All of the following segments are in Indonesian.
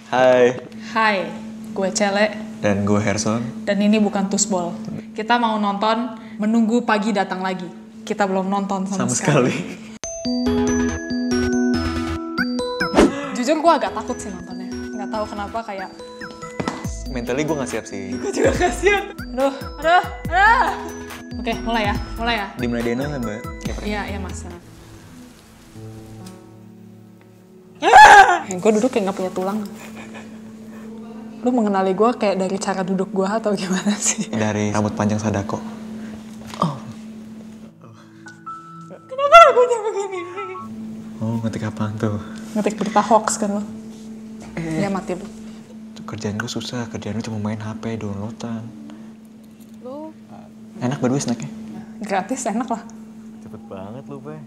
Hai. Hai, gue Cele. Dan gue Herson. Dan ini bukan Tusbol. Kita mau nonton Menunggu Pagi Datang Lagi. Kita belum nonton sama sekali. Jujur gue agak takut sih nontonnya. Nggak tahu kenapa kayak... Mentally gue gak siap sih. Gue juga gak siap. Aduh. Oke, mulai ya. Dimulai Dena lah mbak. Iya mas. Gue duduk kayak gak punya tulang. Lu mengenali gue kayak dari cara duduk gue atau gimana sih? Dari rambut panjang Sadako. Kenapa lagunya begini? Oh, ngetik apaan tuh? Ngetik berita hoax kan lo? Ya mati lu. Kerjaan gue susah, kerjaan gue cuma main HP, downloadan. Lu? Enak berdua snacknya? Gratis, enak lah. Cepet banget lu, Bay.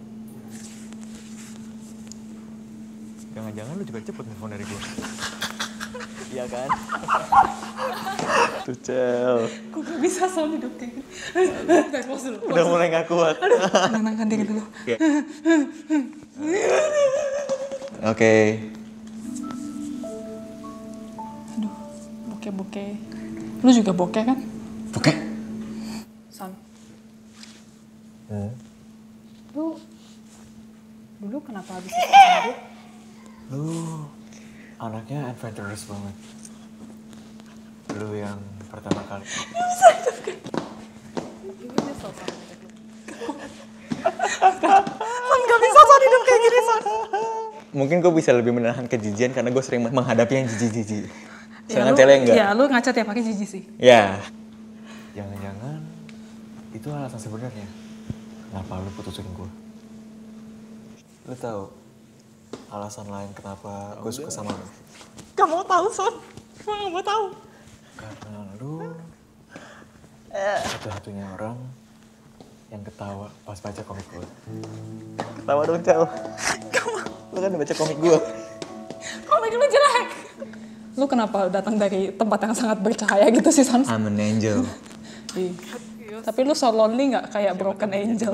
Jangan-jangan lu juga cepet nelfon dari gue. Iya kan? Tuh, Cel. Gue gak bisa soal hidup kayak gini. Pause dulu. Udah mulai gak kuat. Tenangkan diri dulu. Oke. Aduh, bokeh-bokeh. Lu juga bokeh kan? Bokeh? Son. Lu dulu kenapa habis itu? Lu anaknya adventurous banget. Lu yang pertama kali. Son gak bisa Son hidup kayak gini Son. Mungkin gue bisa lebih menahan kejijian karena gue sering menghadapi yang jijik-jijik. Sedangkan Ya, Cele enggak. Ya lu ngaca tiap pagi jijik sih. Ya. Jangan-jangan itu alasan sebenarnya kenapa lu putusin gue. Lu tahu alasan lain kenapa gue suka sama lu? Gak mau tahu Son. Gue gak mau tahu. Karena lu satu-satunya orang yang ketawa pas baca komik gue. Ketawa dong, Cel. Lu kan udah baca komik gue. Komik lu jelek. Lu kenapa datang dari tempat yang sangat bercahaya gitu sih Son? I'm an angel. Tapi lu so lonely gak kayak Broken Angel?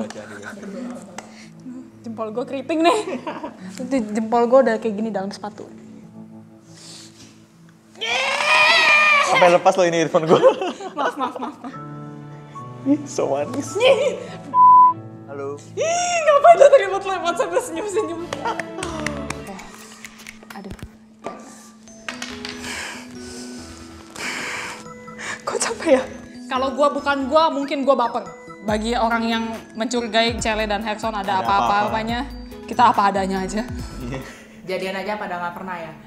Jempol gue keriting nih. Jempol gue udah kayak gini dalam sepatu. Sampai lepas lo ini earphone gue. Maaf. So manis. Halo. Ih, ngapain lu tadi lewat sampai senyum-senyum? Aduh. Kok capek ya? Kalau gua bukan gua, mungkin gua baper. Bagi orang yang mencurigai Cele dan Herson ada apa-apanya, kita apa adanya aja. Jadian aja pada nggak pernah ya?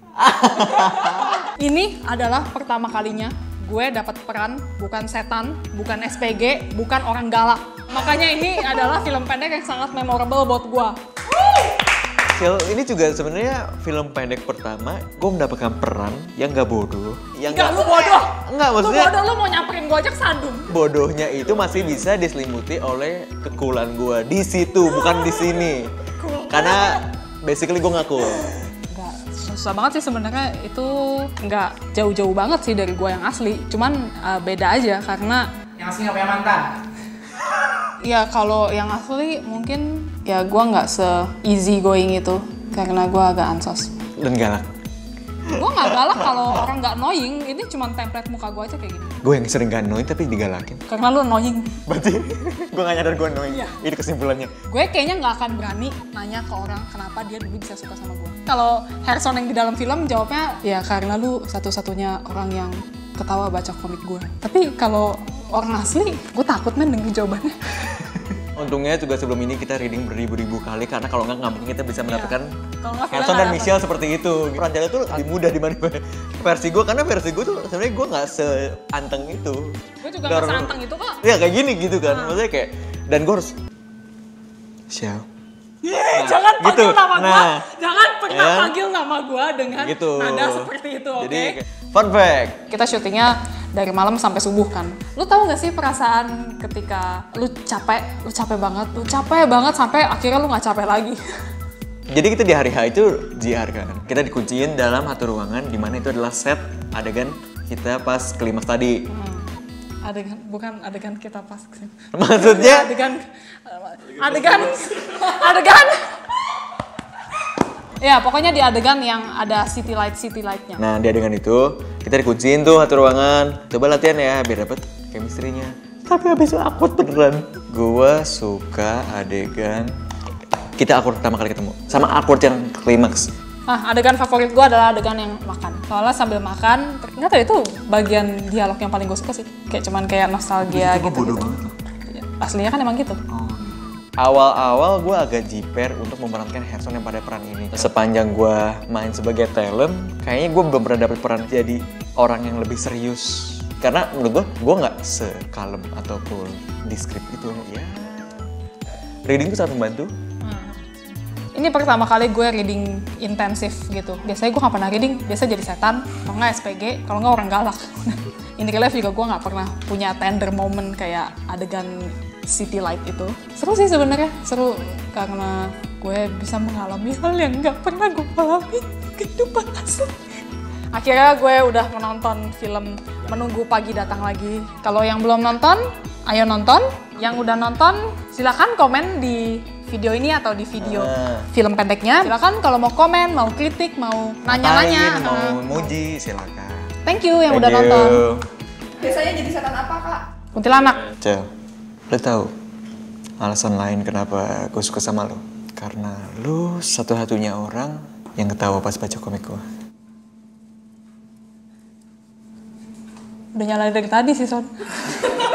Ini adalah pertama kalinya gue dapat peran bukan setan, bukan SPG, bukan orang galak. Makanya ini adalah film pendek yang sangat memorable buat gue. Cel, ini juga sebenarnya film pendek pertama gue mendapatkan peran yang gak bodoh. Yang Enggak, lu bodoh. Enggak, maksudnya Lu bodoh, lu mau nyamperin gue aja kesandung. bodohnya itu masih bisa diselimuti oleh kekulan gue di situ, bukan di sini. Karena basically gue gak cool. Enggak, susah banget sih sebenarnya itu nggak jauh-jauh banget sih dari gue yang asli. Cuman beda aja karena Yang asli nggak punya mantan? ya kalau yang asli mungkin ya gue nggak se-easy going itu karena gue agak ansos. Dan galak. Gue nggak galak kalau orang nggak annoying, ini cuma template muka gue aja kayak gini. Gue yang sering gak annoying tapi digalakin. Karena lu annoying. Berarti gue gak nyadar gue annoying. Iya. Ini kesimpulannya. Gue kayaknya nggak akan berani nanya ke orang kenapa dia dulu bisa suka sama gue. Kalau Herson yang di dalam film jawabnya ya karena lu satu-satunya orang yang ketawa baca komik gue. Tapi kalau orang asli, gue takut men denger jawabannya. Untungnya juga sebelum ini kita reading beribu-ribu kali karena kalau nggak mungkin kita bisa mendapatkan Kalau nggak, Herson kita dan nggak Michelle seperti itu. Perancannya tuh lebih mudah dibanding versi gue karena versi gue tuh sebenarnya gue nggak seanteng itu. Gue juga nggak seanteng itu kok. Ya kayak gini gitu kan, maksudnya kayak dan gue harus Michelle. Jangan panggil gitu. nama gue, Nah. jangan pernah Ya. panggil nama gue dengan Gitu. nada seperti itu, oke? Jadi fun fact. Kita syutingnya dari malam sampai subuh kan. Lu tahu gak sih perasaan ketika lu capek banget sampai akhirnya lu nggak capek lagi. Jadi kita di hari H itu JR kan. Kita dikunciin dalam satu ruangan di mana itu adalah set adegan kita pas klimaks tadi. Bukan adegan kita pas kesini. Maksudnya adegan Ya pokoknya di adegan yang ada city lightnya. Nah, di adegan itu kita dikunciin tuh satu ruangan. Coba latihan ya biar dapet chemistry-nya. Tapi habis itu awkward beneran. Gua suka adegan kita awkward pertama kali ketemu. Sama awkward yang klimaks. Nah, adegan favorit gue adalah adegan yang makan. Soalnya sambil makan, nggak tahu itu bagian dialog yang paling gue suka sih. Kayak nostalgia gitu. Bodoh banget loh. Aslinya kan emang gitu. Awal-awal gue agak jiper untuk memerankan Harrison yang pada peran ini. Sepanjang gue main sebagai talent, kayaknya gue belum pernah dapet peran jadi orang yang lebih serius. Karena menurut gue nggak sekalem ataupun di skrip itu. Ya, reading itu sangat membantu. Ini pertama kali gue reading intensif gitu. Biasanya gue gak pernah reading, biasa jadi setan, kalau nggak SPG, kalau nggak orang galak. In real life juga gue nggak pernah punya tender moment kayak adegan city light itu. Seru sih sebenarnya, seru karena gue bisa mengalami hal yang nggak pernah gue alami kehidupan asli. Akhirnya gue udah menonton film Menunggu Pagi Datang Lagi. Kalau yang belum nonton, ayo nonton. Yang udah nonton, silakan komen di video ini atau di video film pendeknya. Silakan kalau mau komen, mau kritik, mau nanya-nanya, mau muji, silakan. Thank you yang udah nonton. Biasanya jadi setan apa, Kak? Kuntilanak. Cel, lo tahu alasan lain kenapa gue suka sama lo? Karena lo satu-satunya orang yang ketawa pas baca komik gue. Udah nyalain dari tadi sih, Son.